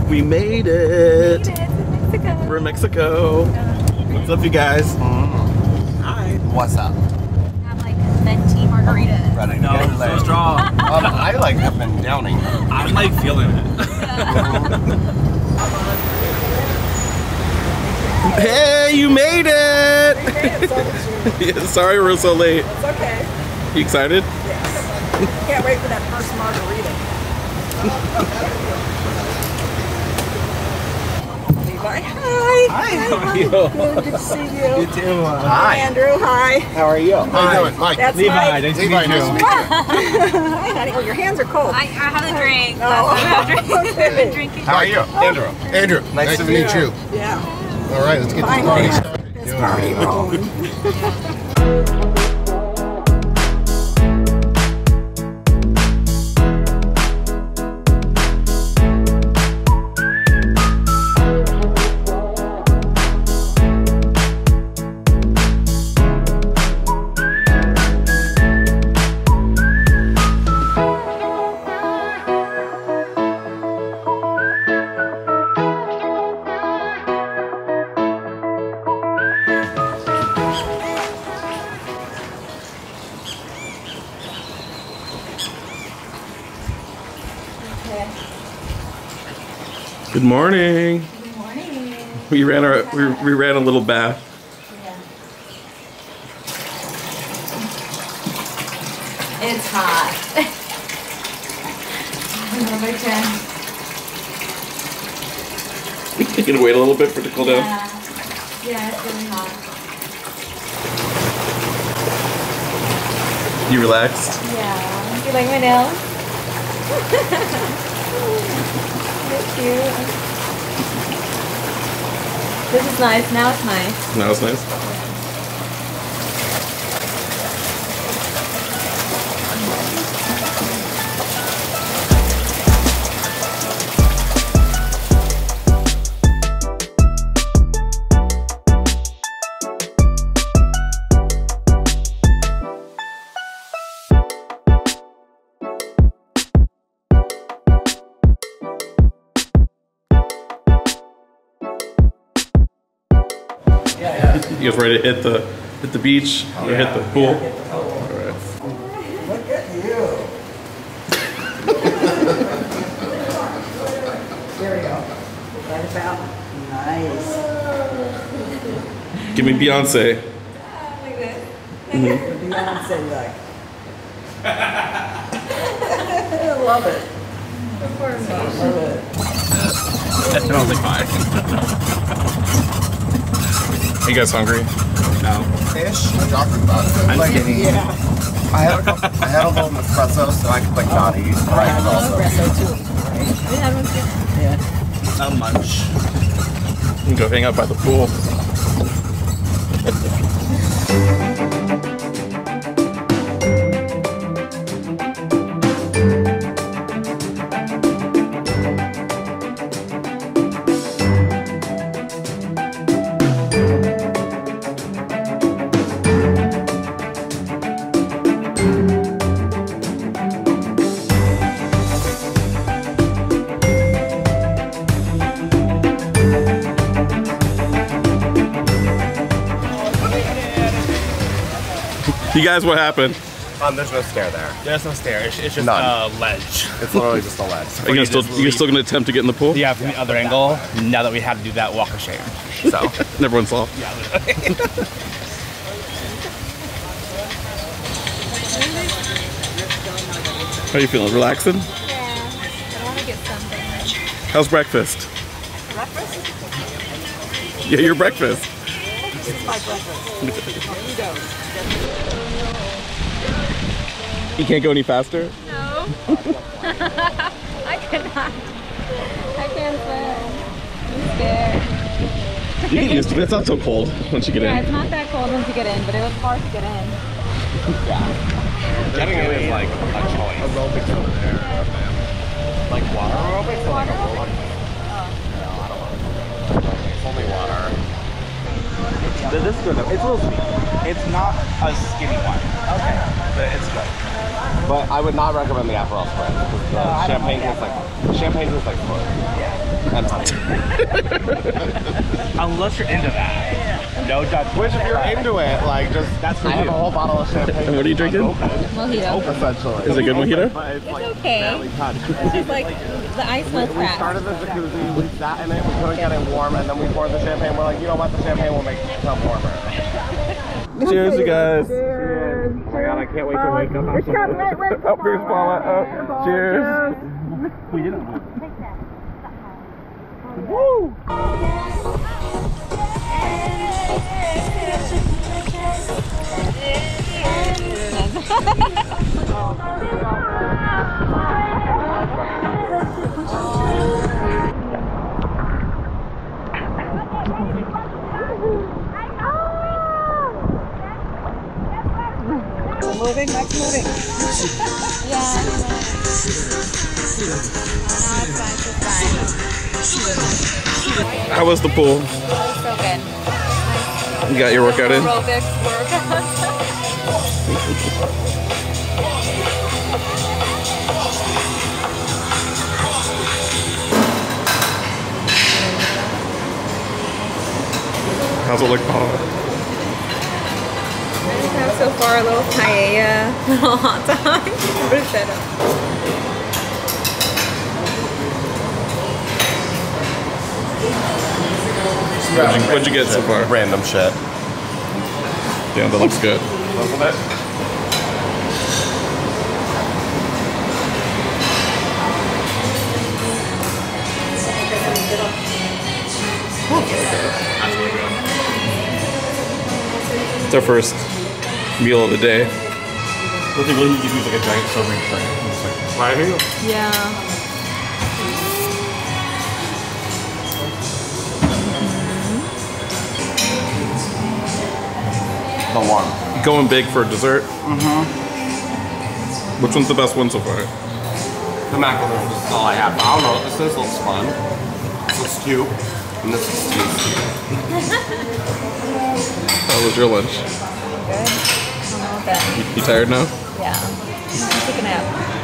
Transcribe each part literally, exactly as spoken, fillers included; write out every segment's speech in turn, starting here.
We made it. We made it to Mexico. We're in Mexico. What's up, you guys? Mm. Hi. What's up? Have like venti margaritas. Ready to No, get it's so laid. strong. Um, I like have been downing. I'm like feeling it. Hey, you made it! Yeah, sorry we're so late. It's okay. You excited? Yes. Can't wait for that first margarita. Levi, hi. Hi. How are you? Good to see you. You too. Uh, hi. Andrew, hi. How are you? How you doing, Mike? That's Levi. Mike. Nice Levi, to meet you. Hi, honey. Oh, your hands are cold. I, I have a drink. Oh, That's what I'm drinking. okay. I'm drinking. How are you? Andrew. Andrew, Nice nice, to to meet you. Yeah. All right, let's get this Finally. party started. This party rolling. Good morning. Good morning. We ran our we, we ran a little bath. Yeah. It's hot. Another turn. You can wait a little bit for it to cool down. Yeah. Yeah, it's really hot. You relaxed? Yeah. You like my nails? Thank you. This is nice. Now it's nice. That was nice. You guys ready to hit the hit the beach or hit the pool? All right. Look at you. There we go. Right about. Nice. Give me Beyonce. Like this. Mm-hmm. Beyonce like. I love it. Of course. Love it. That smells like fine. Are you guys hungry? No. Fish? I'm talking about it. I'm like, kidding. Yeah. I had a couple, I had a little espresso, so I could like not eat. But I I could love also espresso eat. too. We had one too. Yeah. A munch. You can go hang out by the pool. You guys, what happened? Um, there's no stair there. There's no stair. It's, it's just None. a ledge. It's literally just a ledge. Are you gonna still you still gonna attempt to get in the pool? Yeah, from the other angle. Now that we had to do that, walk of shame. So Never went soft. yeah, literally. How are you feeling? Relaxing? Yeah. I want to get something. How's breakfast? Breakfast? Yeah, your breakfast. This is my breakfast. Here we go. You can't go any faster? No. I cannot. I can't swim. I'm scared. You get used to it. It's not so cold once you get Yeah, in. it's not that cold once you get in, but it was hard to get in. Getting in is like a choice. Aerobics over there. Like water aerobics or like a roller? Oh. No, I don't know. It's only water. This is good though. It's a little sweet. It's not a skinny one. Okay. It's good. But I would not recommend the Aperol Spritz because the I don't champagne like tastes like champagne tastes like foot and honey. Unless you're into that. No judgment. Which if you're into it, like just That's for I have you. a whole bottle of champagne. And what are you drinking? Mojito. Essentially. Is it good mojito? But it's like okay. barely touched. It's just like the ice melts We started fast. the jacuzzi, we sat in it, we couldn't get it warm, and then we poured the champagne. We're like, you know what, the champagne will make yourself warmer. Cheers, you guys. Oh my god, I can't wait to wake up. We're starting right with Up here's Paula. Oh, cheers. We didn't. Woo! Moving, Mike's moving. Yeah. Oh, no, it's fine, it's fine. How was the pool? So good. You got your workout in? Aerobics workout. How's it look, Paula? I just have so far a little paella, a little hot dog, bruschetta. What'd you, what'd you get so far? Random shit. Yeah, that looks good. Wasn't it? It's our first meal of the day. What they really give you is like a giant serving tray. And it's like, right here. Yeah. The one. Going big for dessert. Mm-hmm. Which one's the best one so far? The macaroons is all I have. I don't know what this is. Looks fun. This looks cute. And this is tasty. How was your lunch? Good. I don't know what that. You, you tired now? Yeah. Take a nap.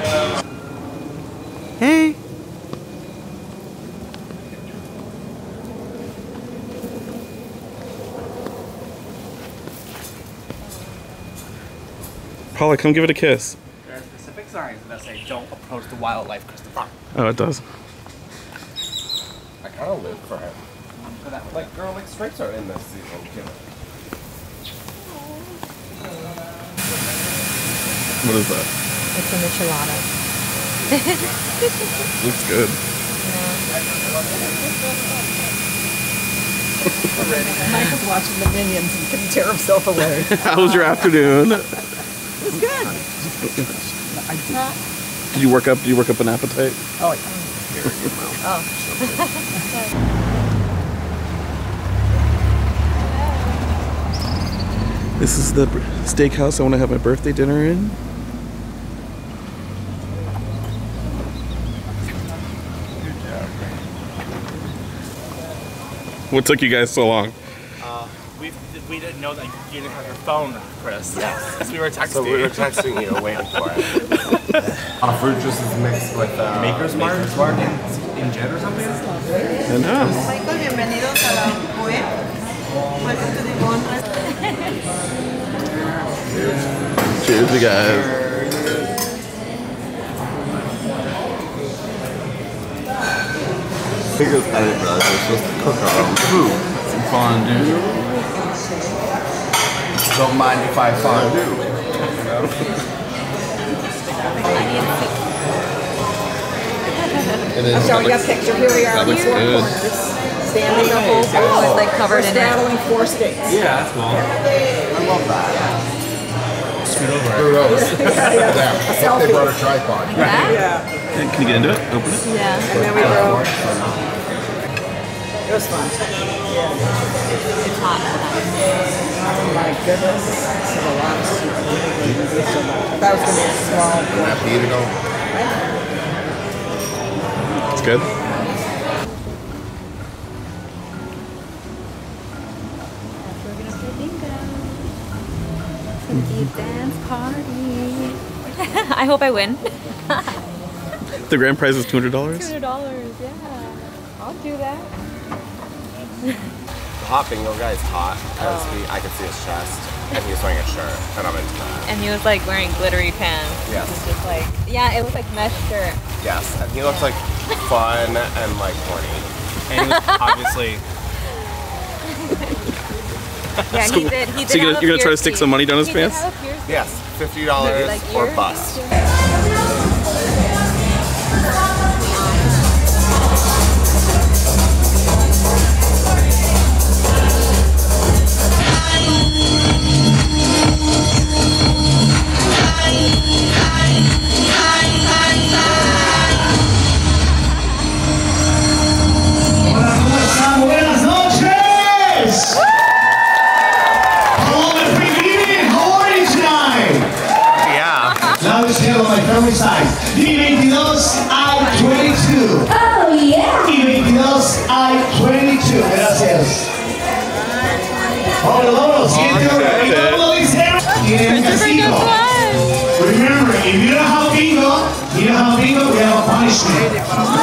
Hey. Paula, come give it a kiss. There are specific signs that say don't approach the wildlife, Christopher. Oh, it does. I kind of live for him. For that one. Like, girl, like stripes are in this season too. What is that? It's an enchilada. Looks good. Mike was watching the Minions and couldn't tear himself away. How was your afternoon? It was good. Did you work up? Did you work up an appetite? Oh, This is the steakhouse I want to have my birthday dinner in. What took you guys so long? Uh, we, we didn't know that you didn't have your phone, Chris. Yes. We were texting. So we were texting you, waiting for it. uh, fruit juice is mixed with uh, Maker's Mark? Maker's Mark. In, in Jet or something? I know. Michael, bienvenidos a la U E. Welcome to the Bon Cheers, you guys. Biggest edit, bro. It's just to cook our own food. Some fondue. Don't mind if I fondue. It is. I'm showing you a picture. Here we are. That looks Four good. corners. Standing the whole It was like covered We're in it. straddling four states. Yeah, that's cool. I love that. Scoot over. Yeah, yeah. A selfie. They brought a tripod. Yeah? Yeah. Can you get into it? Open it. Yeah. And then we drove. It was fun. It's hot. Oh my goodness. This is a lot of soup. I thought it was going to be a small one. Have to eat it all. It's good. We're gonna play bingo. dance party. I hope I win. The grand prize is two hundred dollars? two hundred dollars, yeah. I'll do that. The hot bingo guy is hot. Because Oh. he, I could see his chest. And he was wearing a shirt. And I'm into that. And he was like wearing glittery pants. Yes. It was just like, yeah, it was like mesh shirt. Yes. And he looks like fun and like horny. And he was obviously. Yeah, he did. He did. So you're gonna, have a you're gonna try to stick piercing. some money down his He did pants? have a piercing. Yes. fifty dollars Like or ears? bust. Buenas noches! Hello, my friend Vivian. How are you tonight? Yeah. Now it's here on my family side. D twenty-two I twenty-two. Oh, yeah. D twenty-two I twenty-two. Gracias. Hola, siete horas. Y todo dice en el casino. Remember, if you don't have bingo, you don't have bingo, we have a punishment.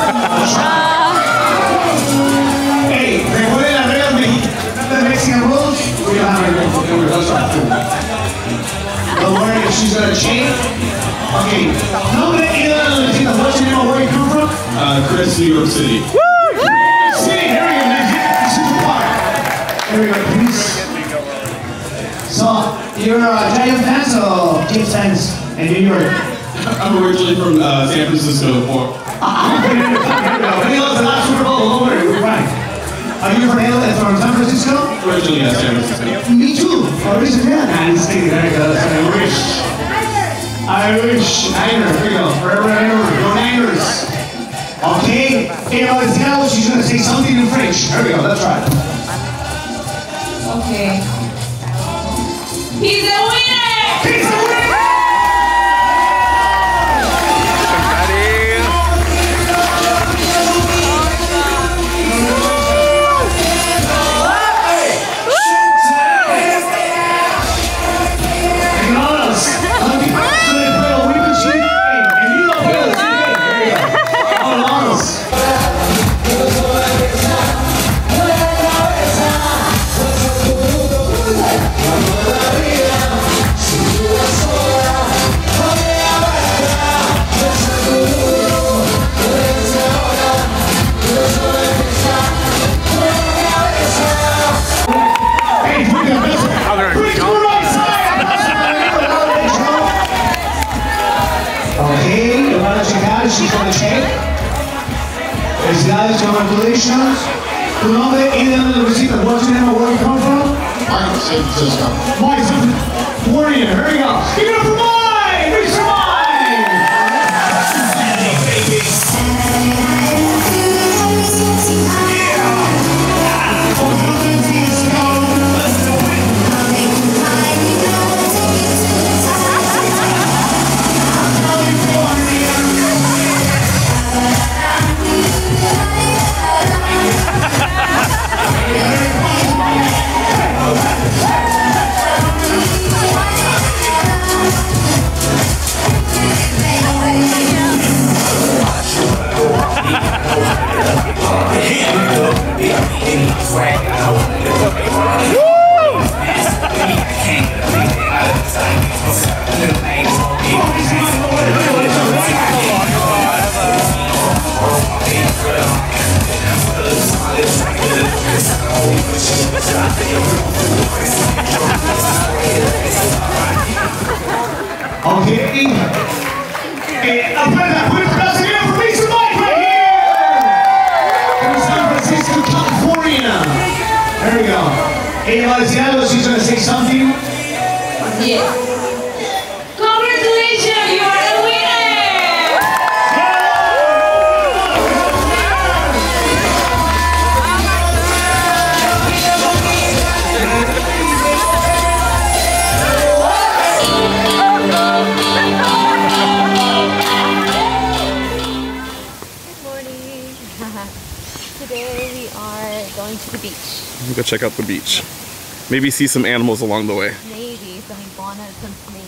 Hey, recuerden las reglas mexicanas de Mexican rules. We don't have any rules. Don't worry if she's gonna change. Okay, nombre y de la vecina. What's your name? Where you come from? Uh, Chris, New York City. Woo! City, here we go, man. This is the part. Here we go, please. So, you're uh, Giant fans or Knicks fans in New York? I'm originally from uh, San Francisco. For Ah, here we go. We lost the last Super Bowl. Don't worry, we're fine. Are you from L A, from San Francisco? originally, yeah, San Francisco. Me too. Originally, yeah. Nah, just kidding. There you go. I wish. I wish. Niner. Here we go. Forever Niner. Go Niners. Okay. Hey, Alexia, she's gonna say something in French. There we go. That's right. Okay. He's a winner! He's a winner! She's gonna check. Felicidades, congratulations. Tu nombre y de dónde lo visitas. What's your name and where you come from? Mike, San Francisco. Mike, San Francisco. Warrior, here we go. Give it up for Mike! Big Okay. Hey, up front, put it across again for Lisa Mike right here! From San Francisco, California. There we go. Hey, Alexia, she's gonna say something. Yeah. Congratulations, you are the winner! Today we are going to the beach. Go check out the beach. Maybe see some animals along the way. Maybe some iguanas, some snakes.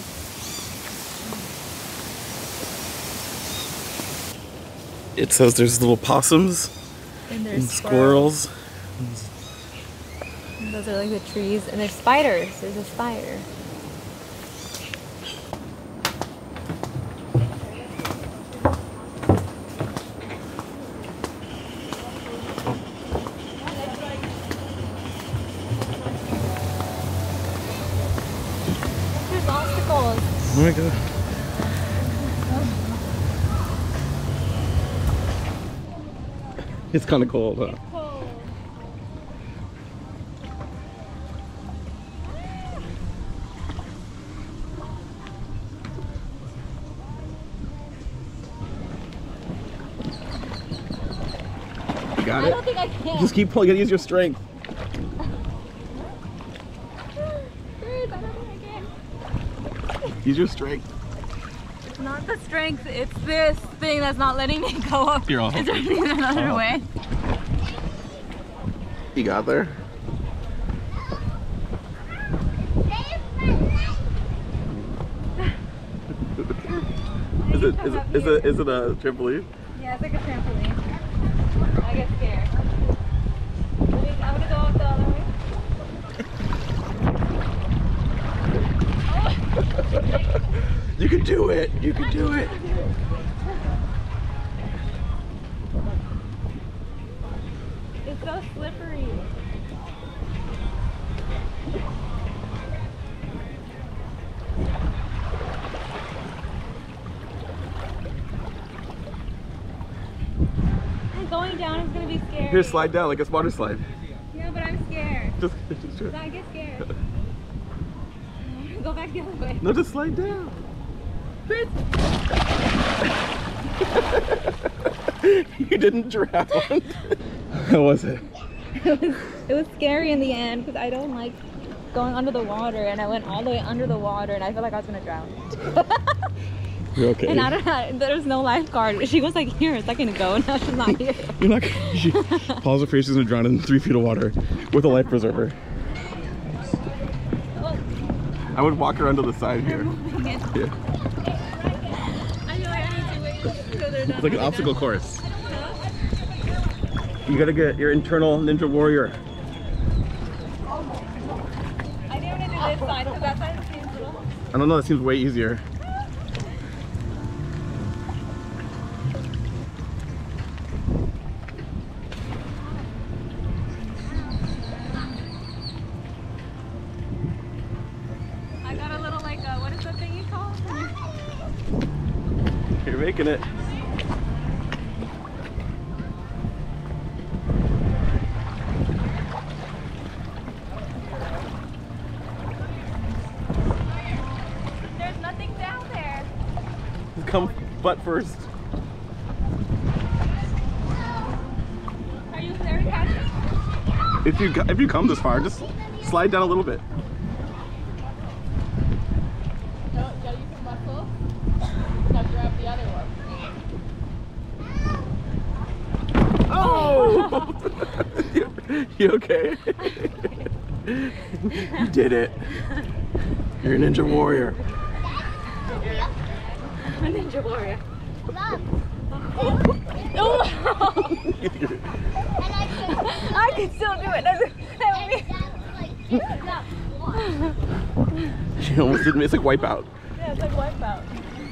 It says there's little possums And there's and squirrels. And those are like the trees. And there's spiders. There's a spider. There's obstacles. Oh my god. It's kind of cold, huh? You got I it? don't think I can. Just keep pulling it, use your strength. Bruce, I don't think I can. Use your strength. It's not the strength, it's this thing that's not letting me go up. Here, I'll help Is there you. another I'll way? You got there? Is it, is it, is it, is it a trampoline? Yeah, it's like a trampoline. I get scared. Let me, I'm gonna go up the other way. You can do it. You can do it. It's so slippery. And going down is gonna be scary. Here, slide down like a water slide. Yeah, but I'm scared. Just, just do it. I get scared. Go back the other way. No, just slide down. You didn't drown. How was it? It was, it was scary in the end because I don't like going under the water, and I went all the way under the water and I felt like I was gonna drown. You're okay. And I don't know, there's no lifeguard. She was like here a second ago and now she's not here. You're not gonna, she, Paul's afraid she's gonna drown in three feet of water with a life preserver. Oh, I would walk around to the side here. Yeah. I feel like I need to wait until they're done. It's like an obstacle course. You gotta get your internal ninja warrior. I didn't want to do this side because that side seems a little... I don't know, that seems way easier. I got a little like, uh, what is the thing you call? You're making it. There's nothing down there. Come butt first. Are you there to catch it? If you if you come this far, just slide down a little bit. No, gotta use some muscle. Now grab the other one. Oh! you, you okay? You did it. You're a ninja warrior. I'm a ninja warrior. I can still do it. Doesn't help me. She almost did miss like wipeout. Yeah, it's like wipeout.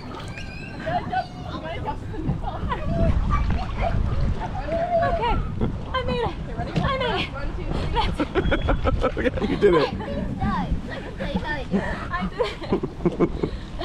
Okay, I made it. I made it. Yeah, you did it. I did it.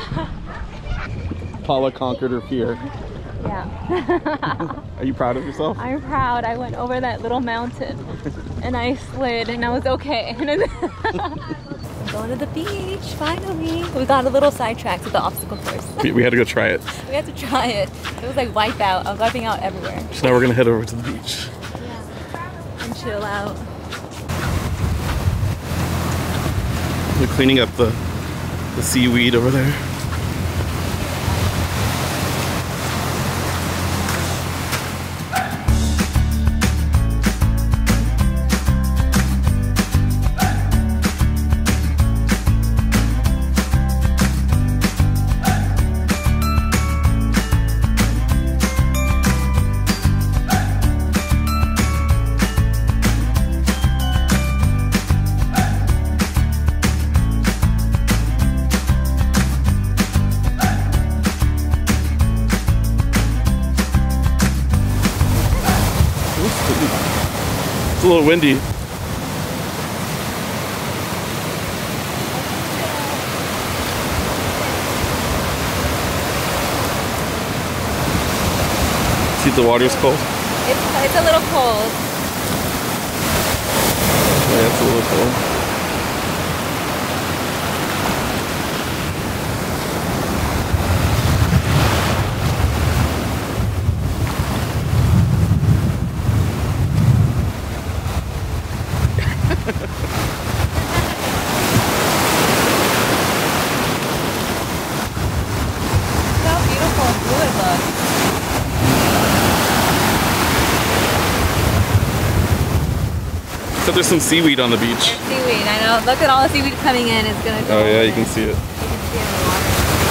Paula conquered her fear. Yeah. Are you proud of yourself? I'm proud. I went over that little mountain and I slid and I was okay. I'm going to the beach, finally. We got a little sidetracked with the obstacle course. We, we had to go try it. We had to try it. It was like wipe out. I was wiping out everywhere. So now we're gonna head over to the beach. Yeah. And chill out. They're cleaning up the, the seaweed over there. a little windy. See, the water's cold. It's, it's a little cold. Yeah, it's a little cold. How beautiful and blue it looks. So there's some seaweed on the beach. There's seaweed, I know. Look at all the seaweed coming in. It's gonna go. Oh yeah, you can see it. You can see it in the water.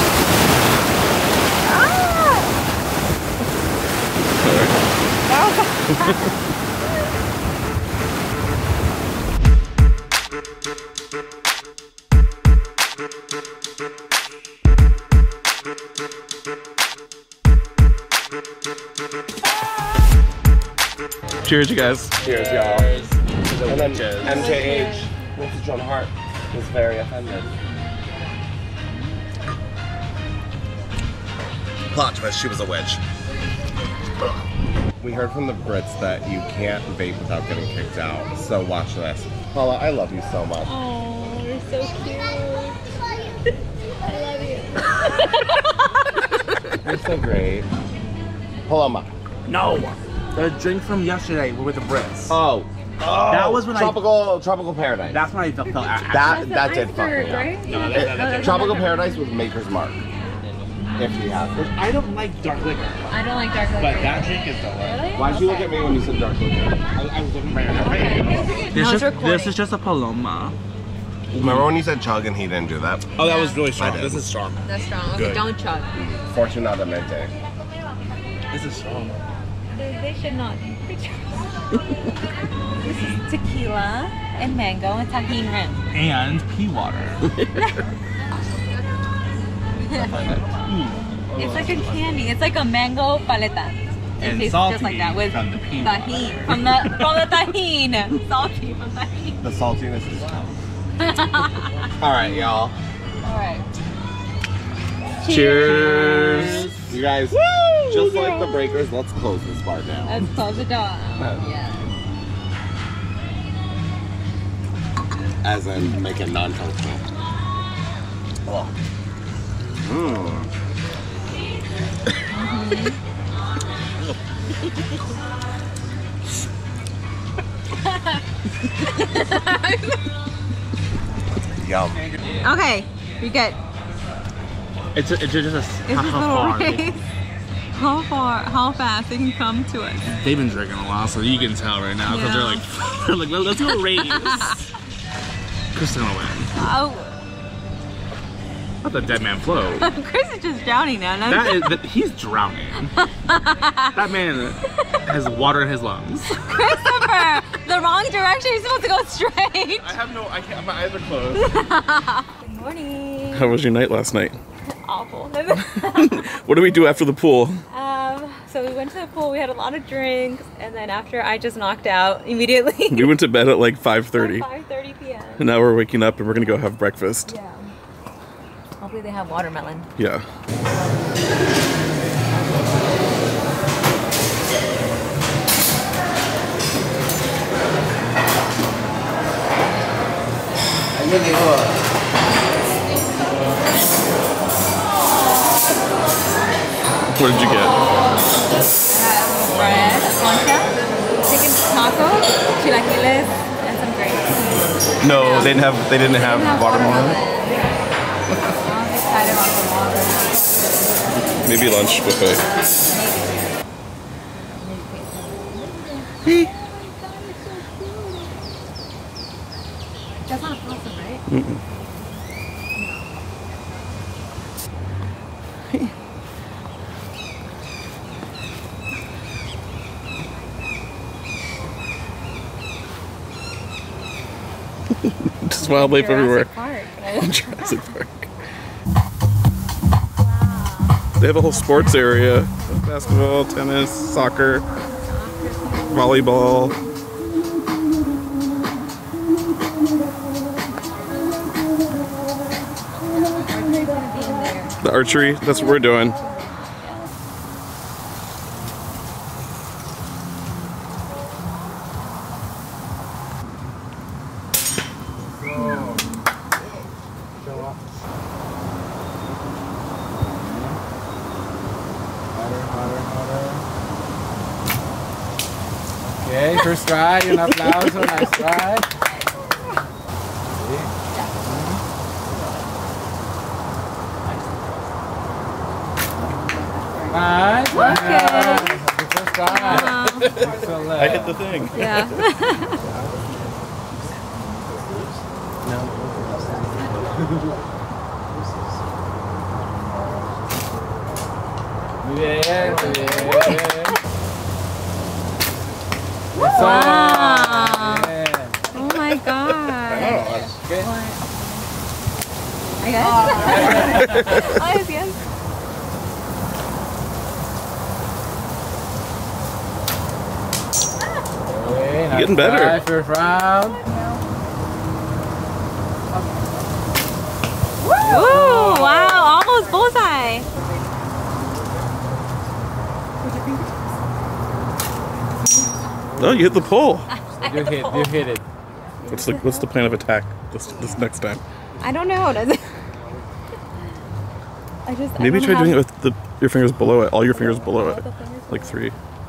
Cheers, you guys. Cheers, y'all. And then M J H, Missus Joan Hart, was very offended. Plot twist, she was a witch. We heard from the Brits that you can't vape without getting kicked out, so watch this. Paula, I love you so much. Oh, you're so cute. I love you. You're so great. Paloma. No! The drink from yesterday were with the Brits. Oh. Oh, That was when I- tropical tropical paradise. That's when I felt felt that That's that the did fuck iceberg, me up. right? No, that, It- that, that, tropical paradise with Maker's Mark. If you have it. I don't like dark liquor, I don't like dark liquor. but that drink is delicious. Really? Why'd you look at me when you said dark liquor? I, I was looking right at her face. No, This, it's just, recording. this is just a Paloma. Remember when you said chug and he didn't do that? Oh, that was really strong. I did. This is strong. That's strong. Okay, Good. don't chug. Fortunadamente. This is strong. They, they should not take pictures. This is tequila and mango and tahini rim. And pea water. It's like a candy. It's like a mango paleta. It And tastes salty just like that with from the pea tahini. From the from the tahini. Salty from tahini. The saltiness is tough. Alright, y'all. Alright. Cheers. You guys, just like the breakers, let's close this bar down. Let's close the door. Yeah. As in, make it non-functional. Oh. Mmm. Yum. Okay, we good. It's, a, it's just a, It's how, this how little far. race. How far, how fast they can come to us. They've been drinking a while, so you can tell right now because Yeah. they're like, they're like, let's go race. Chris is gonna win. Oh, Let the dead man float. Chris is just drowning now. No? That is, that, he's drowning. That man has water in his lungs. Christopher, the wrong direction. You're supposed to go straight. I have no, I can't, my eyes are closed. Good morning. How was your night last night? Awful. What do we do after the pool? um, so we went to the pool. We had a lot of drinks, and then after I just knocked out immediately. We went to bed at like five thirty. five thirty p m And now we're waking up and we're gonna go have breakfast. Yeah. Hopefully they have watermelon. Yeah. What did you get? Bread, concha, chicken tacos, chilaquiles, and some grapes. No, they didn't have. They didn't have watermelon. I was excited about the water. Maybe lunch buffet. That's not awesome, right? Mm-mm. Just wildlife everywhere. Park. Jurassic Park. They have a whole sports area. Basketball, tennis, soccer, volleyball. The archery, that's what we're doing. Okay, first try, un applauso, nice try. Nice. Okay. First try. Excellent. I hit the thing. Yeah. Bien, bien. Wow. Oh my god. Okay. I guess. Oh, yes, yes. Okay, nice Getting better. try, first round. Ooh, wow, almost bullseye. No, you hit the pole. You hit, you hit it. What's the what's the plan of attack this this next time? I don't know. Does it? I just Maybe I don't try doing it have- with the your fingers below it, all your fingers below it, like three.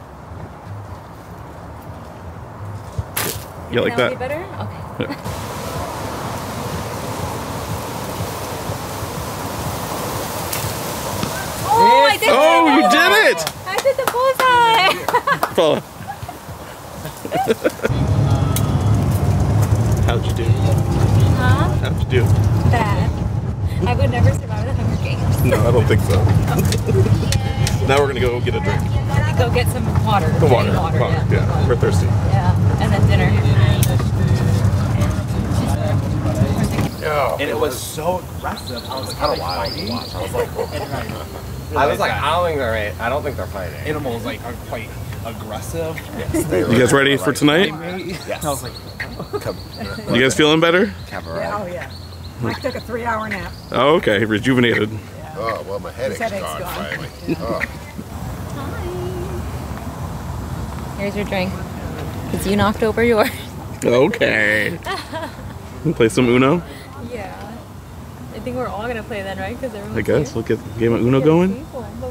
Yeah, like That would that. be better? Okay. Yeah. Oh, I did Oh, it! you did it! I did the bullseye! Paula. How'd you do? Huh? How'd you do? Bad. I would never survive the Hunger Games. No, I don't think so. Now we're gonna go get a drink. Go get some water. The water. Getting water, Water, yeah. yeah. We're thirsty. Yeah, and then dinner. Yeah. And it was so aggressive. I was kind of wild to watch. I was like, I was like, I don't think they're. I don't think they're fighting. Animals like are quite aggressive. Yes, they You guys were, ready for like, tonight? Yes. I was like, You guys feeling better? Cabaret. Oh, yeah. Mike took a three hour nap. Oh, okay. Rejuvenated. Oh, well, my headache's, headache's gone, gone. finally. Oh. Here's your drink. Because you knocked over yours. Okay. Play some Uno? Yeah. I think we're all going to play then, right? Because everyone's I guess. here. We'll get the game of Uno going.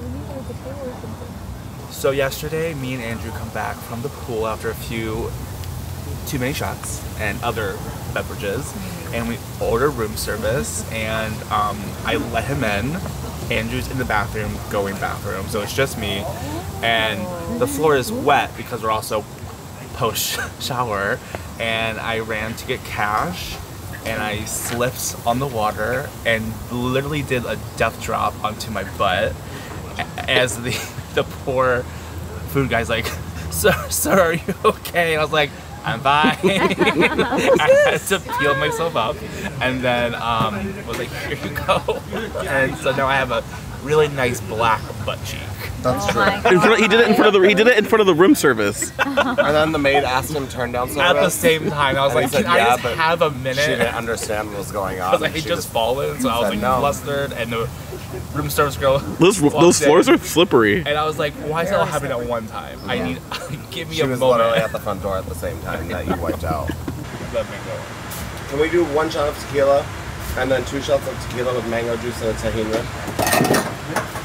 so yesterday, me and Andrew come back from the pool after a few too many shots and other beverages, and we order room service, and um, I let him in. Andrew's in the bathroom going bathroom, so it's just me, and the floor is wet because we're also post shower, and I ran to get cash, and I slipped on the water and literally did a death drop onto my butt as the the poor food guy's like, sir, sir, are you okay? And I was like, I'm fine. I had to peel myself up, and then um, was like, here you go. And so now I have a really nice black butt cheek. That's true. In front of, he did it in front of the he did it in front of the room service. And then the maid asked him to turn down service. At the same time, I was And like, he said, can I yeah, just but have a minute? She didn't understand what was going on. I was like, he She just fallen, so I was said like no. flustered, and the room service girl Those walked those floors in, are slippery. and I was like, why is it all happening at one time? I need, give me She a was moment. literally at the front door at the same time that you wiped out. Let me go. Can we do one shot of tequila and then two shots of tequila with mango juice and a tahini?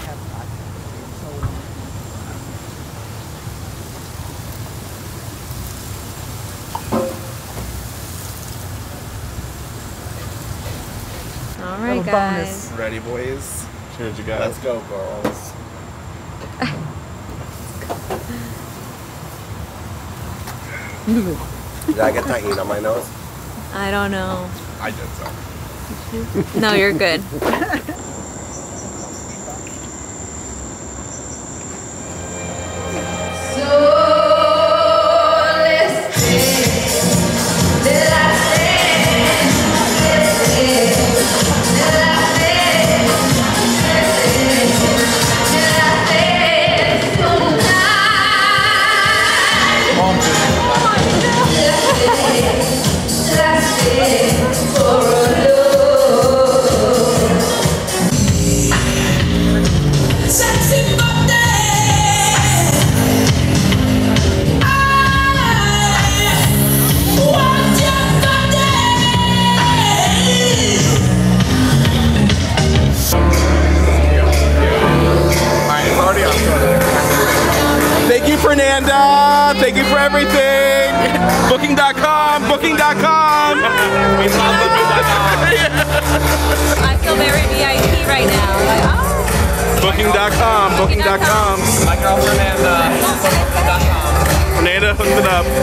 All right, guys. Ready, boys? Cheers, you guys. Let's go, girls. Did I get tahini on my nose? I don't know. I did so. No, you're good. Fernanda. Thank you for everything. Booking dot com, booking dot com. We love booking dot com. I feel very V I P right now. Like, oh. Booking dot com, booking dot com. My girl Fernanda. booking dot com. Fernanda hooked it up.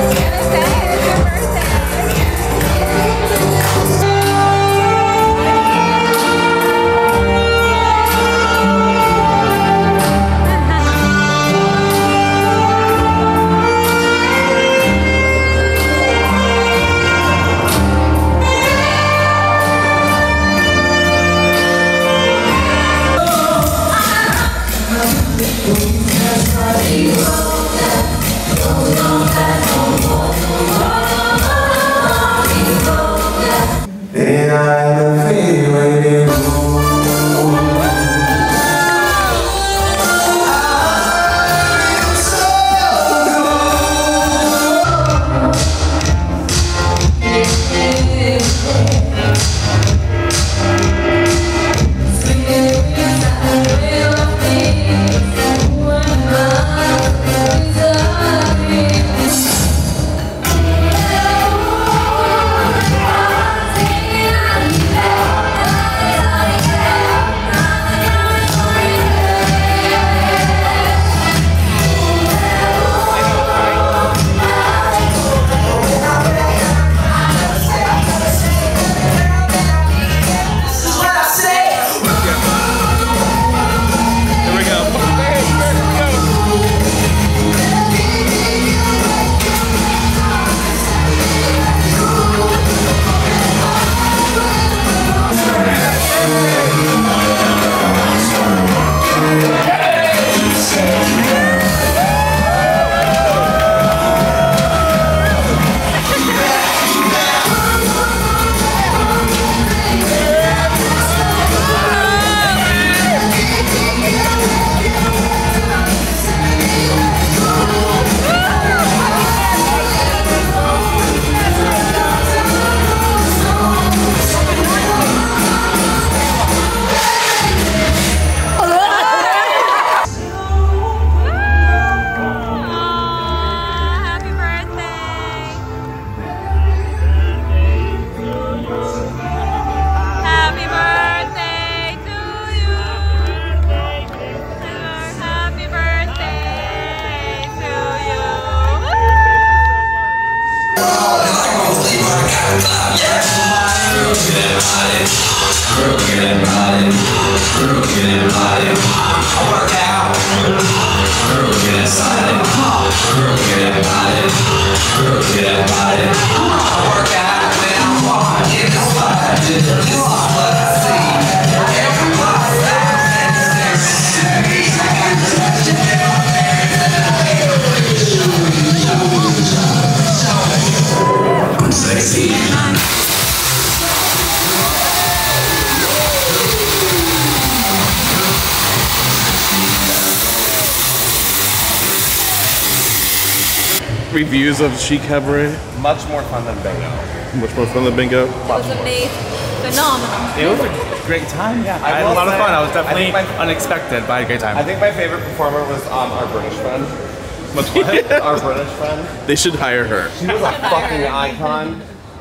Reviews of Chic Cabaret. Much more fun than bingo. Much more fun than bingo. It was amazing. Phenomenal. It was a great time, yeah. I, I had a will lot of say, fun. I was definitely I think my- unexpected, but I had a great time. I think my favorite performer was um, our British friend. What's what? Our British friend. They should hire her. She was a fucking icon.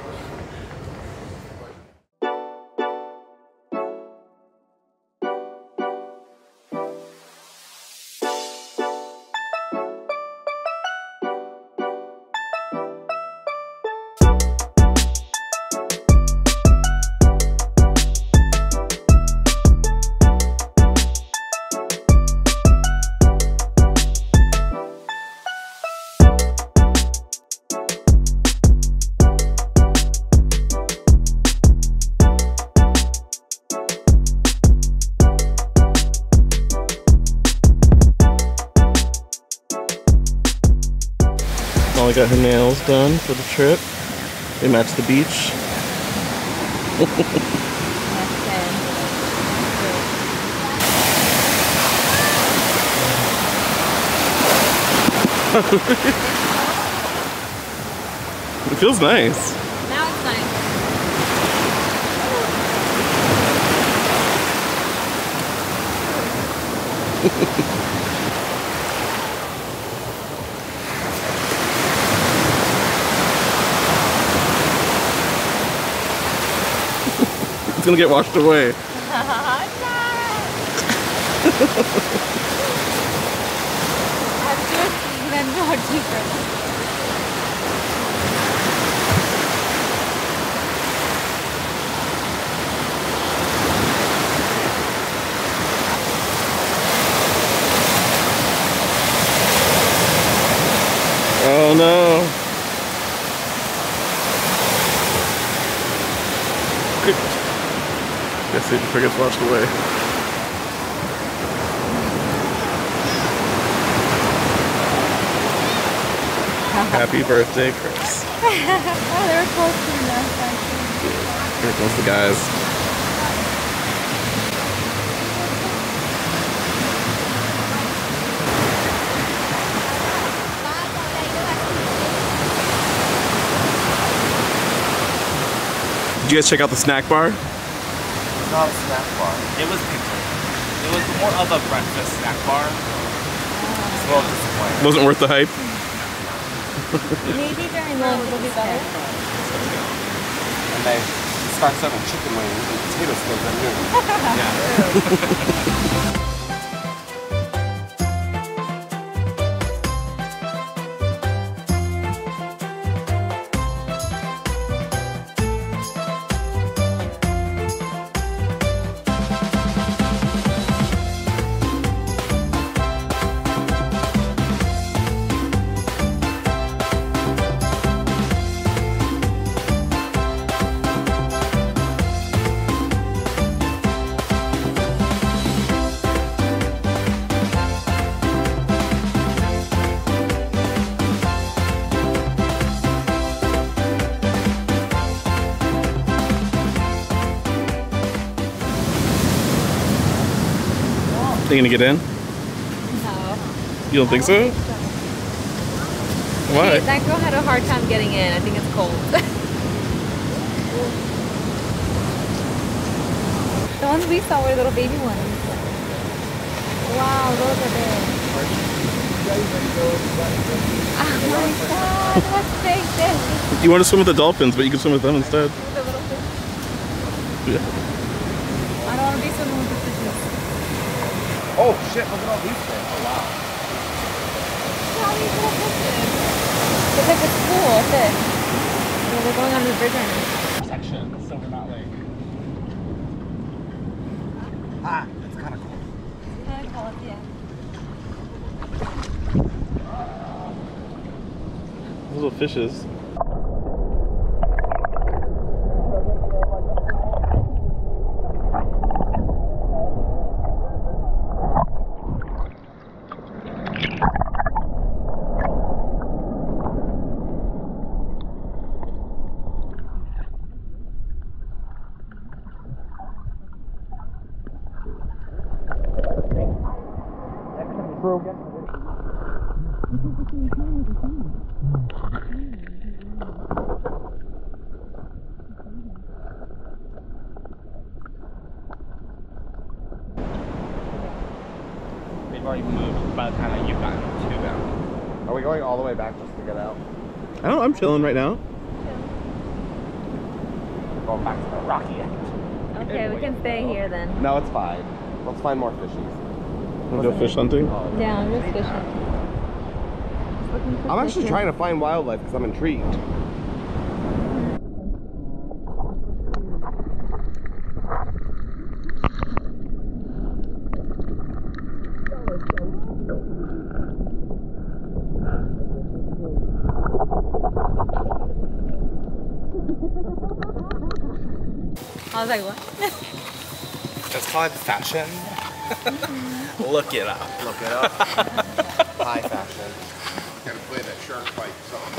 Molly got her nails done for the trip. They match the beach. It feels nice. Now it's nice. gonna get washed away. Even more deeper. Oh no. Guess it before it gets washed away. Happy birthday, Chris. Oh, they were close to enough, actually. Here comes the guys. Did you guys check out the snack bar? Not a snack bar. It was pizza. It was more of a breakfast snack bar. It's a little disappointing. Wasn't worth the hype. Maybe during lunch it'll be better. And they start serving chicken wings and potato skins at noon. Yeah. You gonna get in? No. You don't think so? Why? Hey, that girl had a hard time getting in. I think it's cold. The ones we saw were little baby ones. Wow, those are big. Oh my god, let's take this. You want to swim with the dolphins, but you can swim with them instead. With the little fish. Yeah. I don't want to be swimming with the fishes. Oh shit, look at all these fish. Oh wow. Look at all these little fishes. It's like a school of fish. Yeah, they're going on the bridge right now. Section, so we're not like. Ah, that's kind of cool. Kind of cool, yeah. Little fishes. They've already moved by the time that you've gotten to them. Are we going all the way back just to get out? I don't know, I'm chilling right now. We're going back to the rocky end. Okay, we can stay here then. No, it's fine. Let's find more fishies. Wanna go fish hunting? Yeah, I'm just fishing. I'm actually trying to find wildlife because I'm intrigued. I was like, what? It's called fashion. Look it up. Look it up. High fashion. Gotta play that shark fight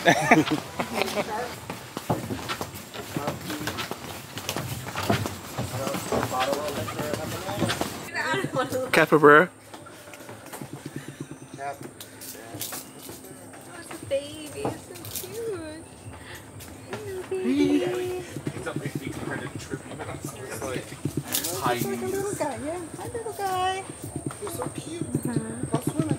song. Capybara. Oh, it's a baby. It's so cute. Hello, baby. Hi. Like a little guy, yeah. Hi, little guy. You're so cute. Go swimming.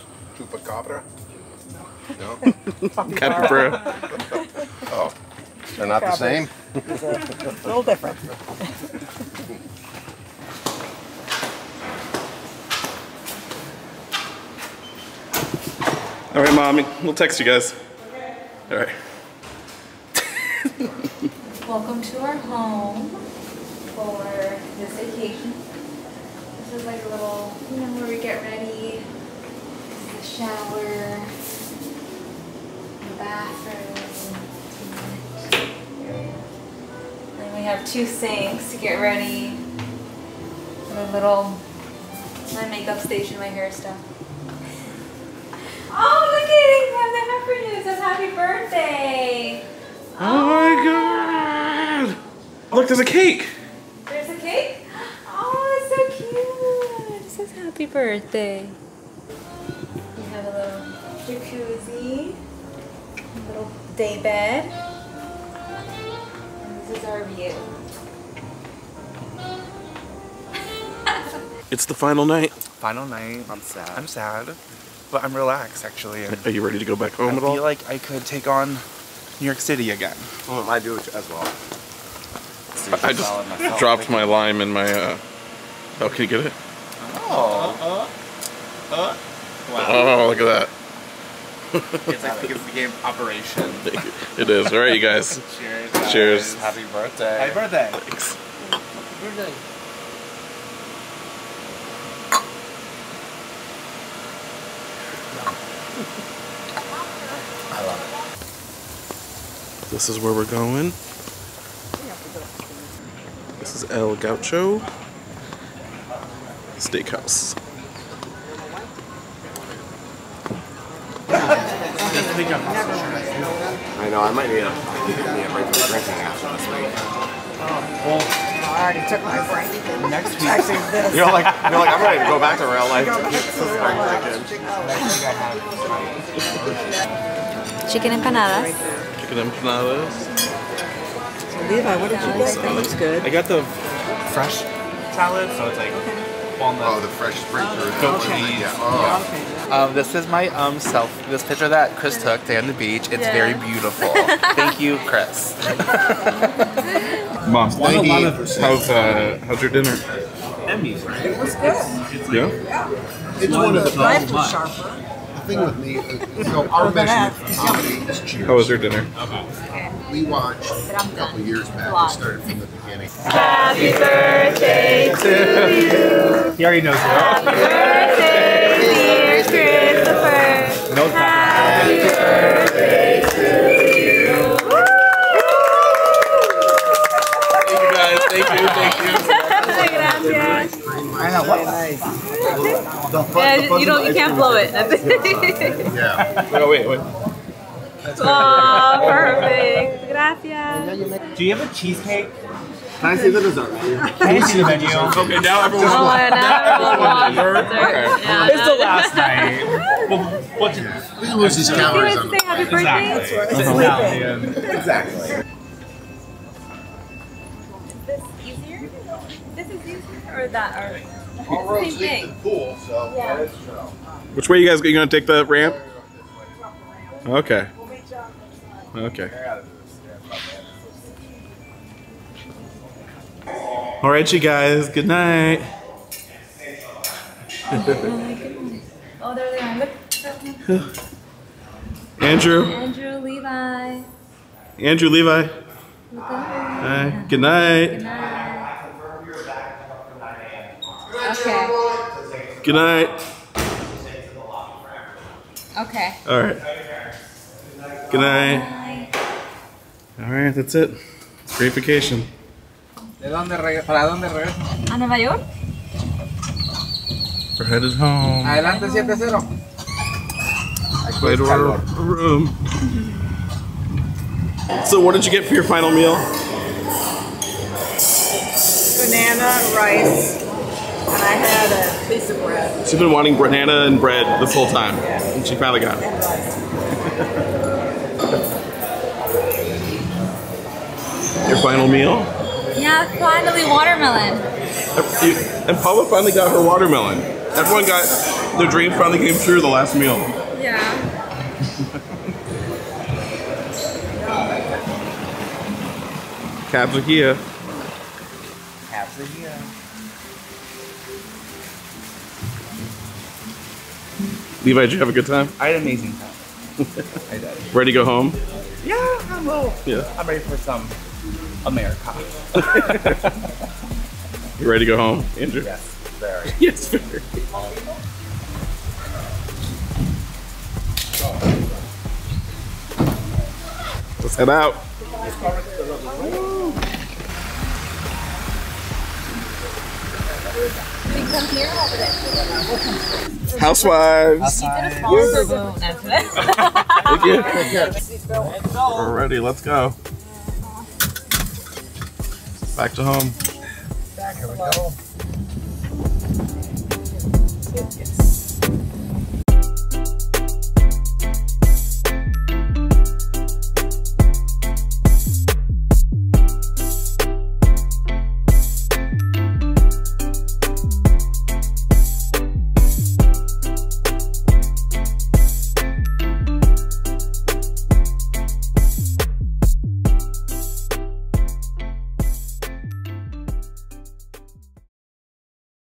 Chupacabra? No? Capybara. Oh. They're not the same? It's a little different. All right, Mommy, we'll text you guys. All right. Welcome to our home for this vacation. This is like a little, you know, where we get ready. This is the shower, the bathroom. And we have two sinks to get ready. And a little, my makeup station, my hair stuff. Oh, look at it! We have the Heifer News. It says happy birthday. Oh my God! Look, there's a cake. There's a cake? Oh, it's so cute. It says happy birthday. We have a little jacuzzi, a little day bed, and this is our view. It's the final night. Final night. I'm sad. I'm sad, but I'm relaxed actually. And Are you ready to go back home I at all? feel like I could take on New York City again. Well, I do it as well. I just dropped my lime in my, uh... Oh, can you get it? Oh. Uh, uh, wow. Oh, look at that. It's like it's the game Operation. It is. All right, you guys. Cheers. Guys. Cheers. Happy birthday. Happy birthday. Thanks. Happy birthday. I love it. This is where we're going. This is El Gaucho Steakhouse. I know, I might need a, need a break from drinking after this week. Well, I already took my break. Next week. Actually, this. You're like, you're like, I'm ready to go back to real life. Chicken empanadas. Chicken empanadas. Levi, what did you get? That looks good. I got the fresh salad, so it's like walnut. Oh, the fresh spring fruit. Goat Yeah. cheese. Yeah. Oh. Um, this is my um self. This picture that Chris took today on the beach. It's Yeah. very beautiful. Thank you, Chris. Mom, Thank you. how's uh, how's your dinner? It was good. Yeah. It's one of the Knife was sharper. The thing with me, is, so our mission for comedy is cheers. How was your dinner? We watched a couple years back. We started from the beginning. Happy birthday to you. He already knows it. Happy birthday, dear Christopher. No Happy birthday to you. Thank you guys. Thank you. Thank you. Gracias. I know what. Nice. Yeah, you don't. You can't blow it. Yeah. Oh wait, wait. Oh, perfect. Gracias. Do you have a cheesecake? Can I see the dessert menu? Can you see the menu? Okay, now everyone's. Oh, and now everyone wants dessert. Yeah, It's the now- last night. Well, what's it? We can lose these You calories want on to say happy birthday? Exactly. Exactly. Is this easier? This is easier, or that, or All same roads lead thing? to the pool, so Yeah. that is true. Which way you guys? You gonna take the ramp? Okay. Okay. All right, you guys. Good night. Oh, there they are. Look. Andrew. Andrew, Levi. Andrew Levi. Look at them. Hi. Good night. Good night. Okay. Good night. Okay. All right. Good night. Bye. All right, that's it. Great vacation. ¿De dónde reg- ¿Para dónde regresan? ¿A Nueva York? We're headed home. Adelante siete cero. Way to our room. So, what did you get for your final meal? Banana, rice, and I had a piece of bread. She's been wanting banana and bread this whole time, and she finally got it. Your final meal? Yeah, finally watermelon. And Paula finally got her watermelon. Everyone got their dreams finally came true the last meal. Yeah. Cabs are here. Cabs are here. Levi, did you have a good time? I had an amazing time. I did. Ready to go home? Yeah, I'm low. Yeah. I'm ready for some America. You ready to go home, Andrew? Yes, very. Yes, very. Let's head out. Housewives. Thank you. We're ready. Let's go. Back to home. Back, here we go. Yes.